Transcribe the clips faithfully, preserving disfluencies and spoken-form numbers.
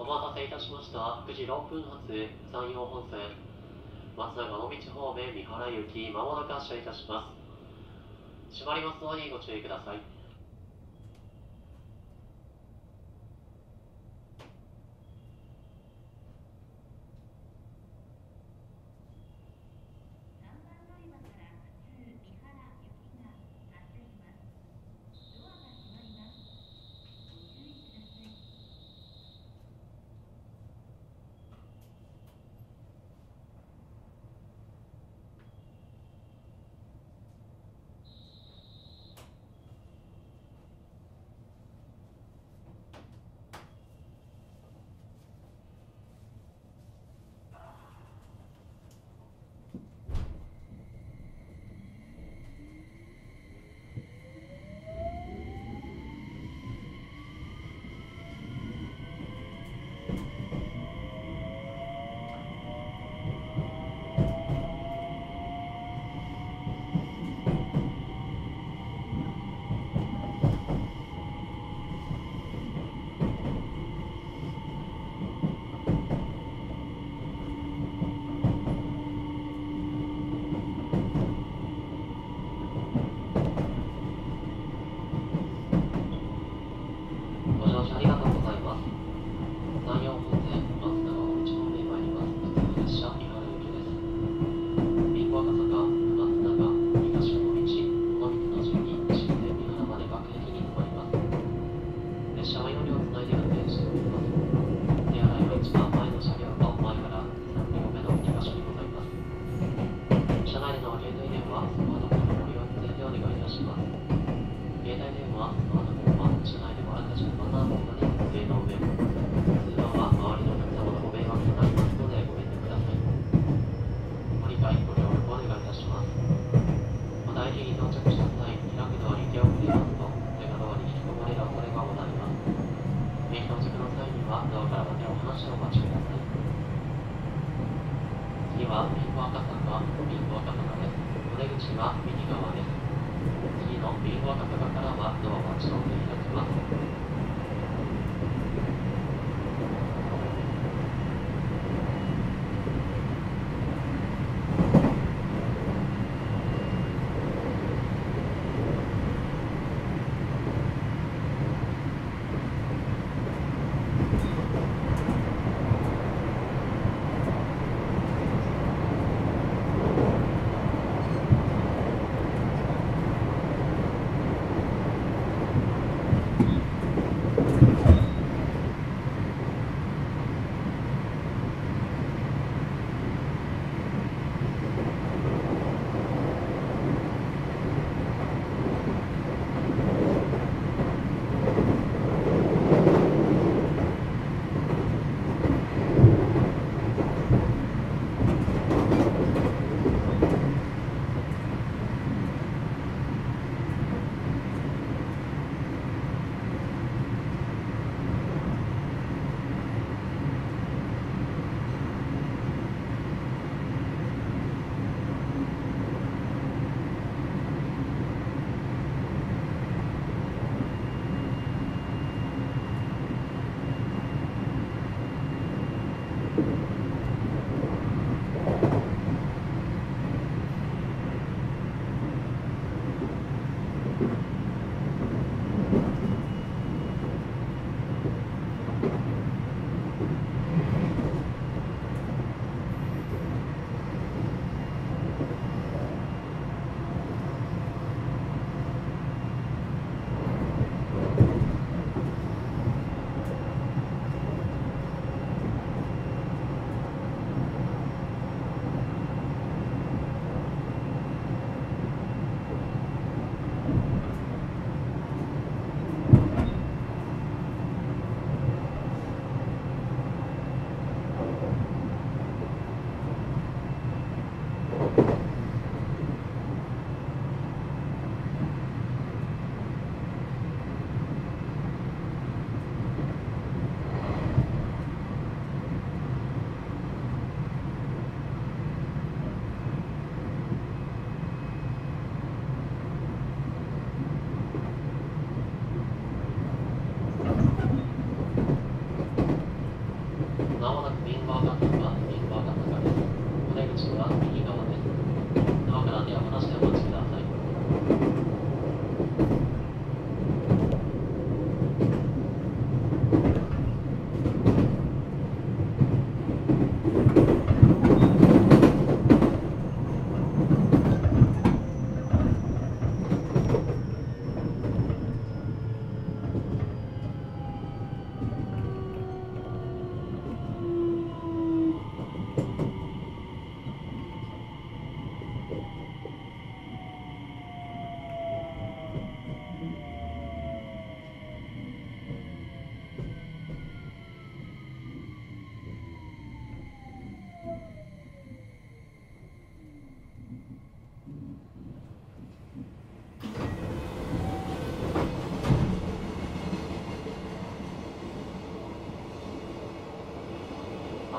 待たせいたしました。くじろっぷん発山陽本線松永野道方面三原行き、まもなく発車いたします。閉まりますのにご注意ください。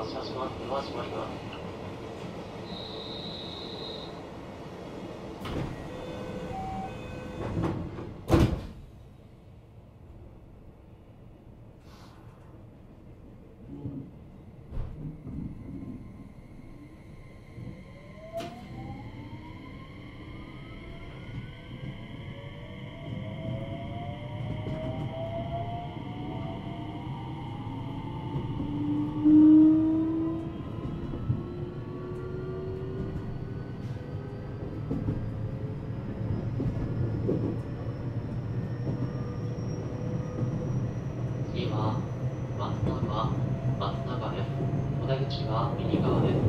発車します。ドア閉まります。次は松永松永です。お出口は右側です。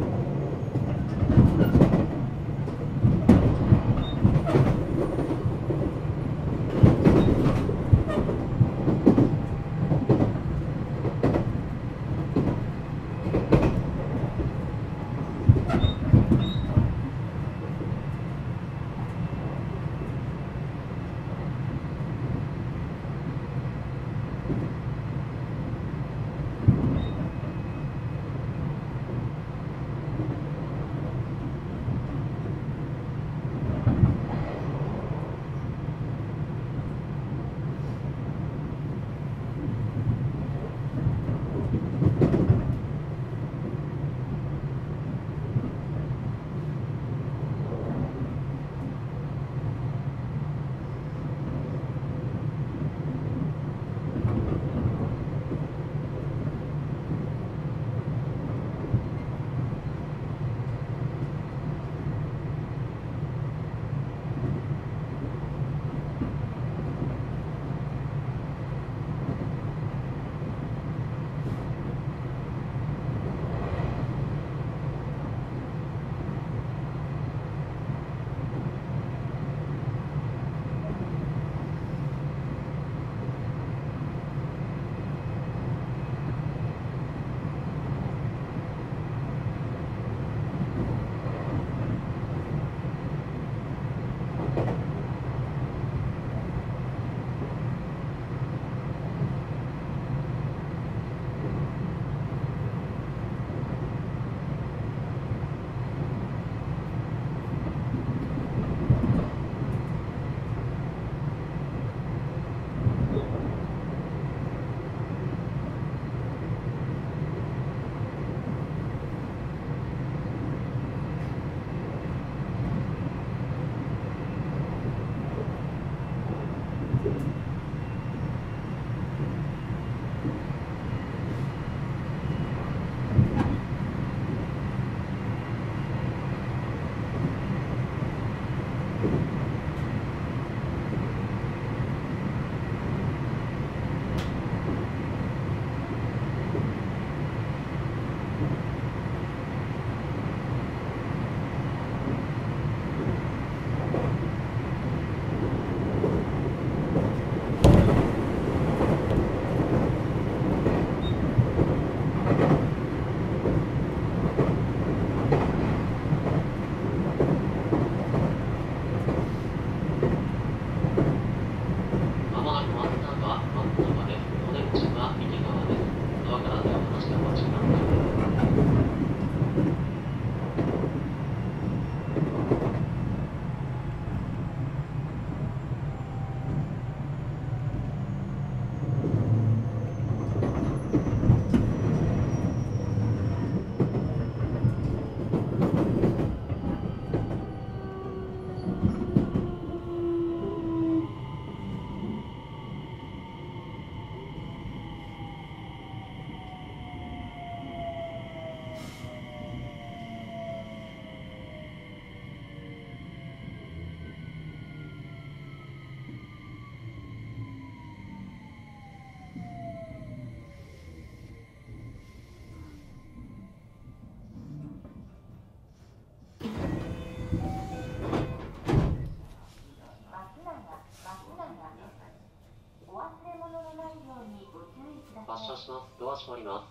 発車します。ドア閉まります。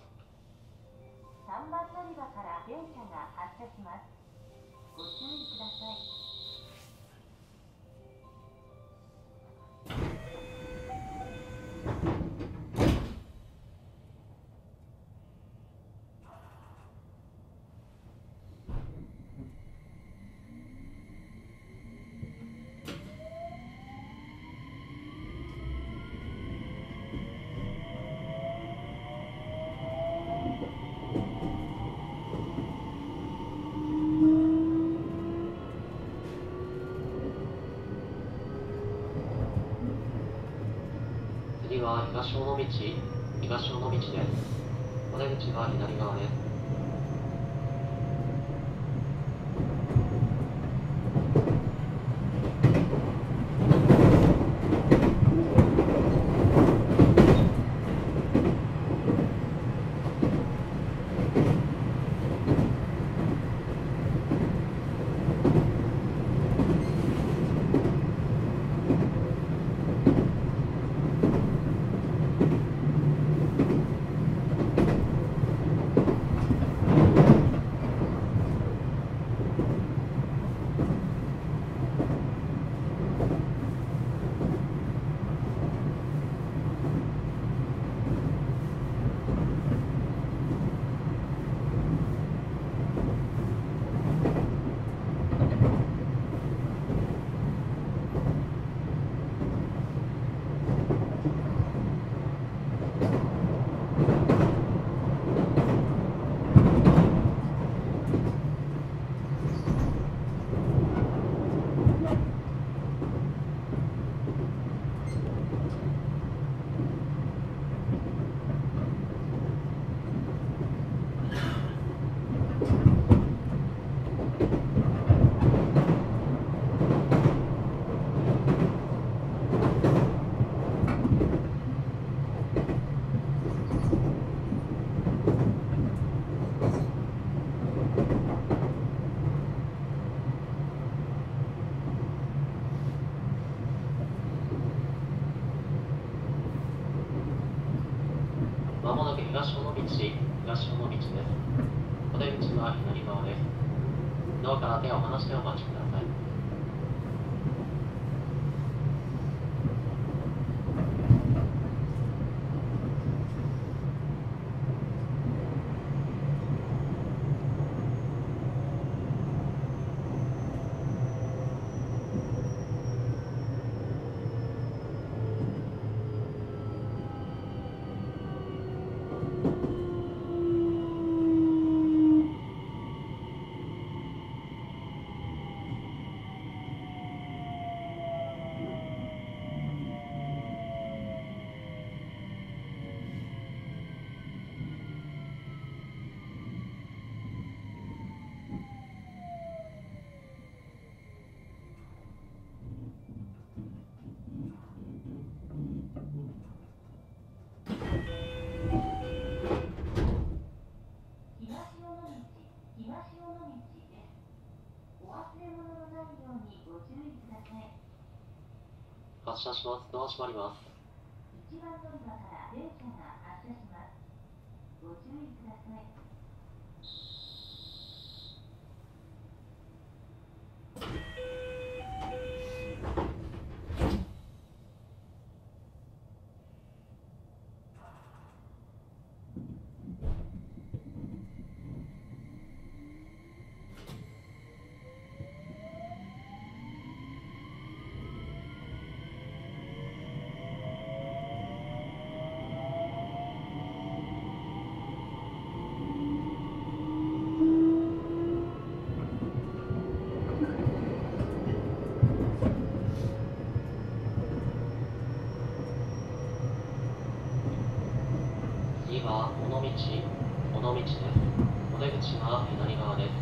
さんばん乗り場から電車が発車します。ご注意ください。 は東尾道、東尾道です。お出口は左側です。まもなく東尾道、東尾道です。お出口は左側です。ドアから手を離してお待ちください。発車します。ドア閉まります。 いちばん乗り場から電車が発車します。ご注意ください。 次は尾道、尾道です。お出口は左側です。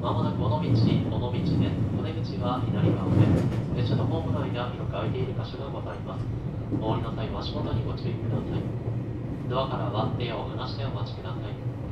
まもなく尾道、尾道です。お出口は左側で、列車のホームの間、広く空いている箇所がございます。お降りの際は足元にご注意ください。ドアからは手を離してお待ちください。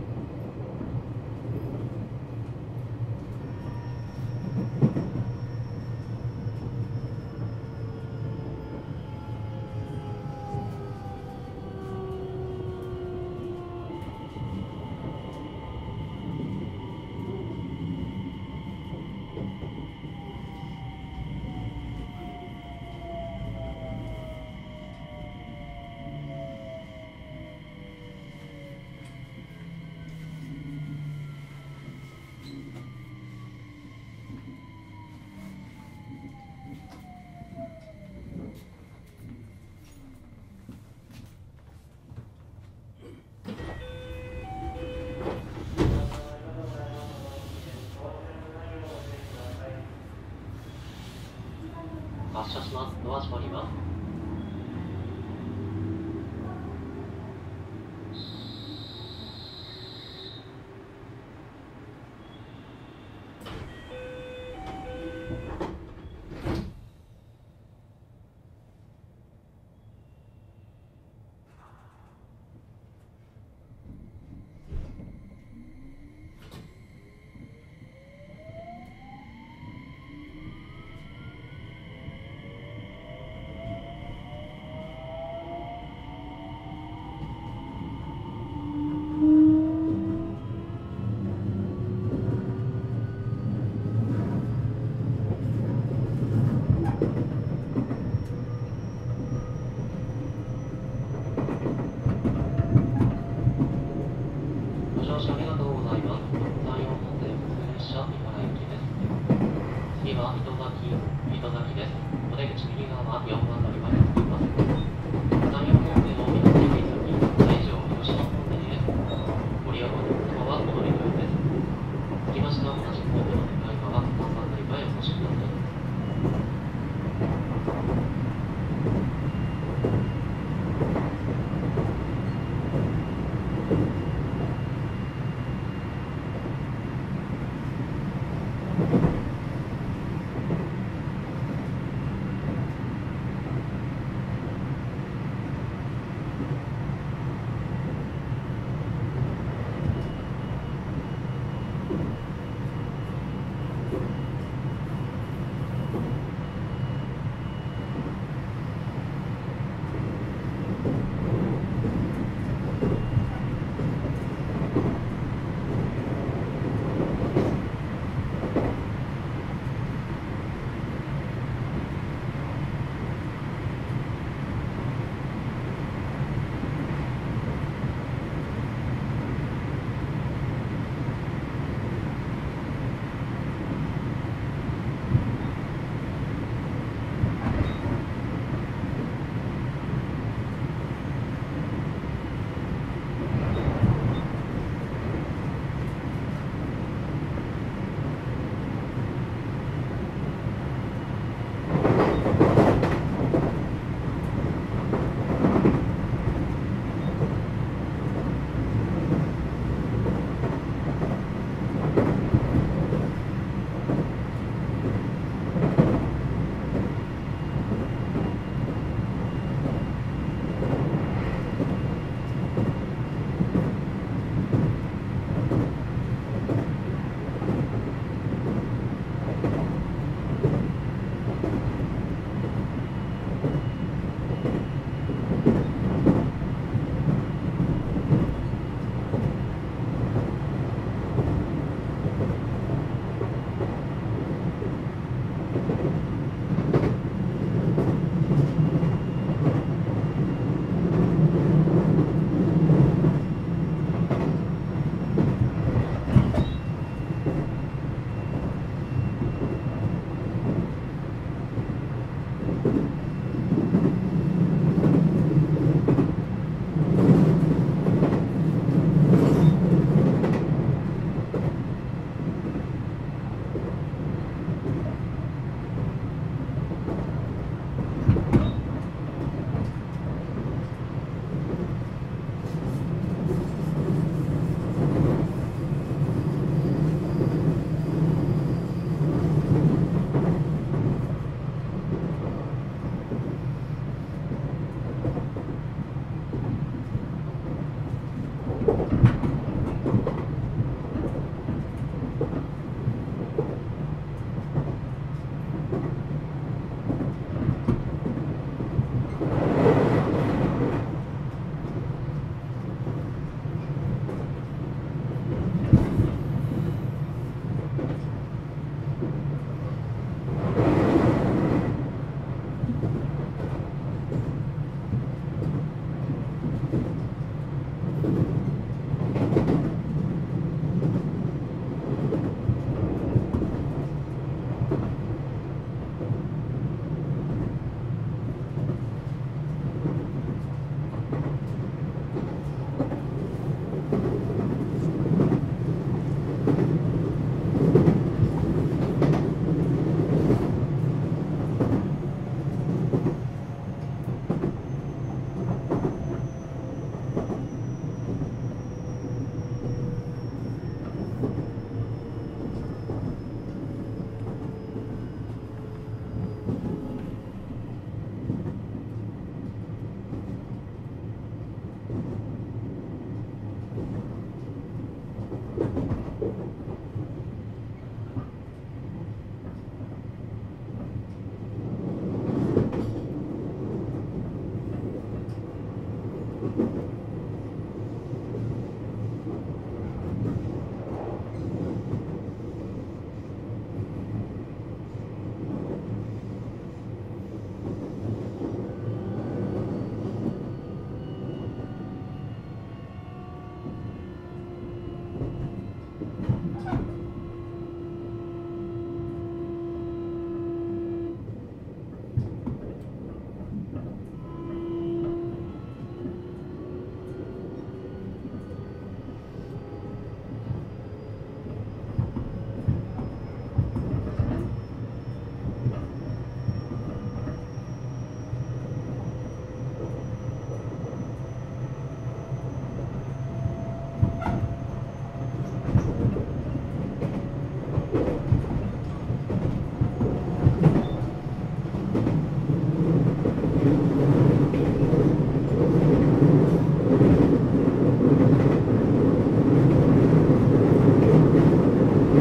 発車します。ドア閉まります。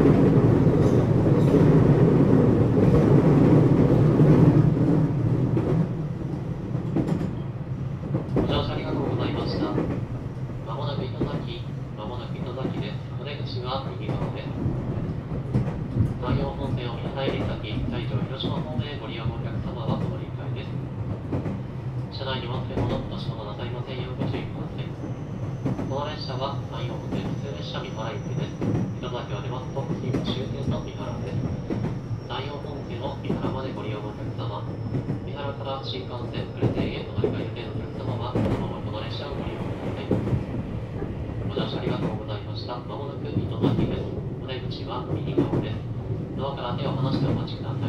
ご乗車ありがとうございました。まもなく糸崎、まもなく糸崎です。お出口は右側です。山陽本線を見入り先、西条広島方面へご利用のお客様はお乗り換えです。車内に忘れ物、落とし物なさいませんようご注意ください。この列車は山陽本線普通列車三原行きです。糸崎を出ますと次は終点の三原です。山陽本線を三原までご利用のお客様、三原から新幹線プレゼンへお乗り換え予定のお客様はこのままこの列車をご利用ください。ご乗車ありがとうございました。まもなく糸崎です。お出口は右側です。ドアから手を離してお待ちください。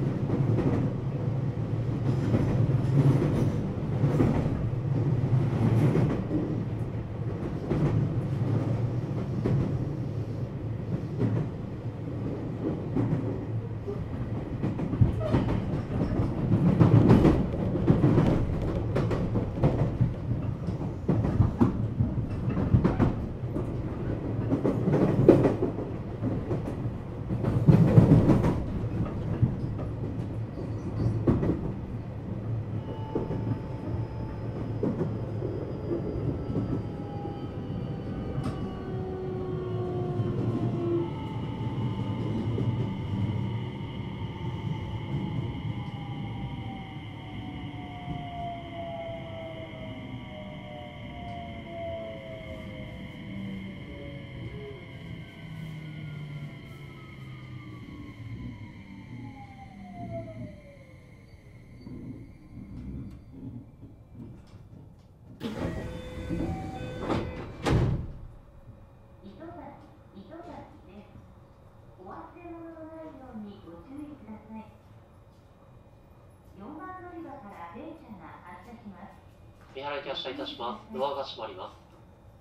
三原行き発車いたします。ドアが閉まります。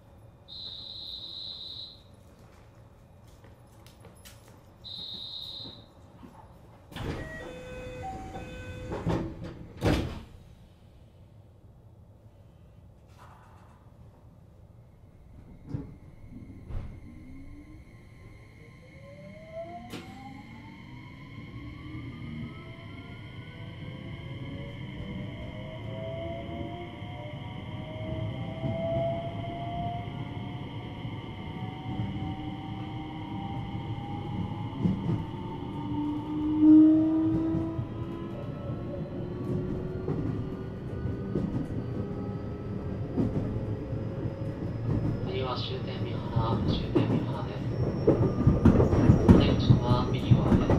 終点三原、終点三原です。お出口は右側です。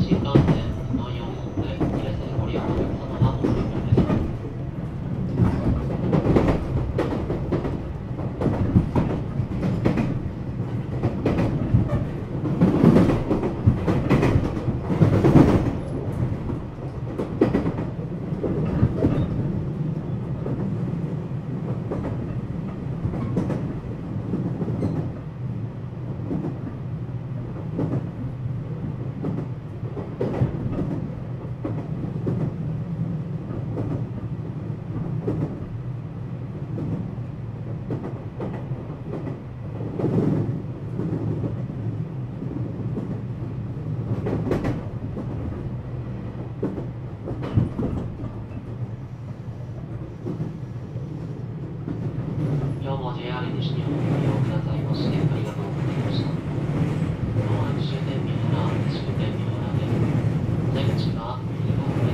新幹線山陽本線に列でご利用のお客様はお乗り換えです。今日も ジェイアール 西日本をご利用くださいましてありがとうございました。まもなく終点三原、終点三原です。出口は右側です。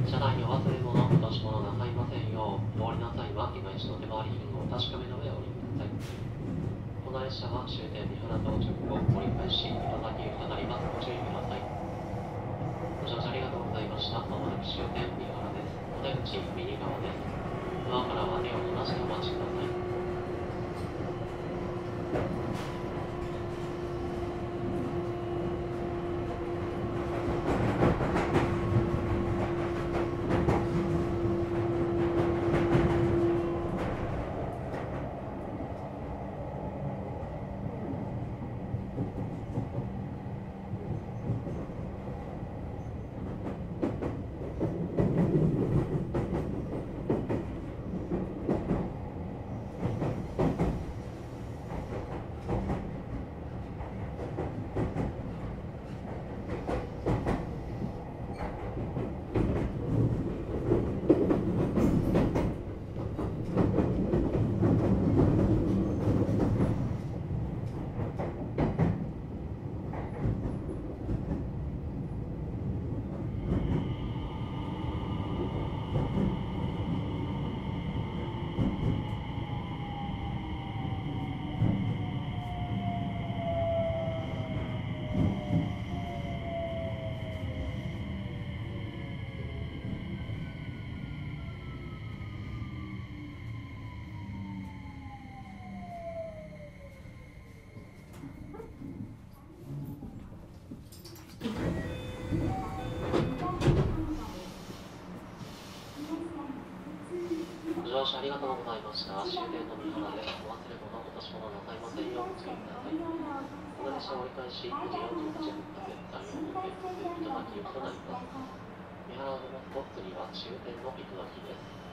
車内にお忘れ物、落とし物なさいませんよう、お降りの際は今一度手回り品をお確かめの上お降りください。この列車は終点三原到着後、折り返し、糸崎行きとなります。ご注意ください。ご乗車ありがとうございました。まもなく終点三原です。お出口右側です。ドアからは手を離してお待ちください。 りがとうございました。終点の三原です。お忘れ物、落とし物なさいませんようご注意ください。この列車折り返しくじよんじゅうはちふん発現在の運転、糸巻行きとなります。三原のモスコ、次は終点の糸巻です。